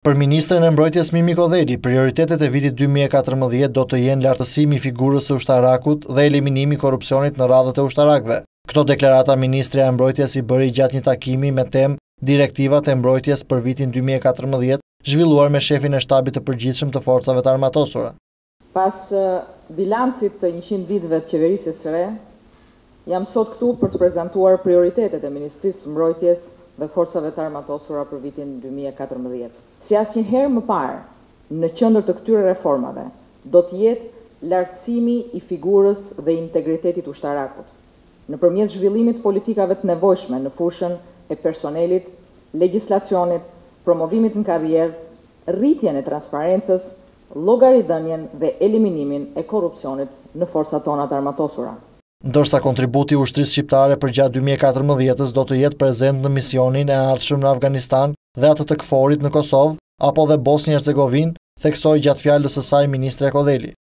Për ministren e mbrojtjes Mimi Kodheli, prioritetet e vitit 2014 do të jenë lartësimi i figurës së ushtarakut dhe eliminimi i korrupsionit në radhët e ushtarakëve. Këto deklarata ministrja e mbrojtjes i bëri gjatë një takimi me temë Direktivat e mbrojtjes për vitin 2014, zhvilluar me shefin e shtabit të përgjithshëm të forcave të armatosura. Pas bilancit të 100 viteve të qeverisjes së re, jam sot këtu për të prezantuar prioritetet e Ministrisë së Mbrojtjes dhe Forcave të Armatosura për vitin 2014. Si asnjëherë më parë, në qendër të këtyre reformave do të jetë lartësimi i figurës dhe integritetit ushtarakut, nëpërmjet zhvillimit të politikave të nevojshme në fushën e personelit, legjislacionit, promovimit në karrierë, rritjen e transparencës, llogaridhënien dhe eliminimin e korrupsionit në forcat tona të armatosura. Ndërsa kontributi i ushtrisë shqiptare për gjatë 2014-s do të jetë prezent në misionin e ardhshëm në Afganistan dhe atë të KFOR-it në Kosovë apo dhe Bosnjë Hercegovinë, theksoi gjatë fjalës së saj ministre Kodheli.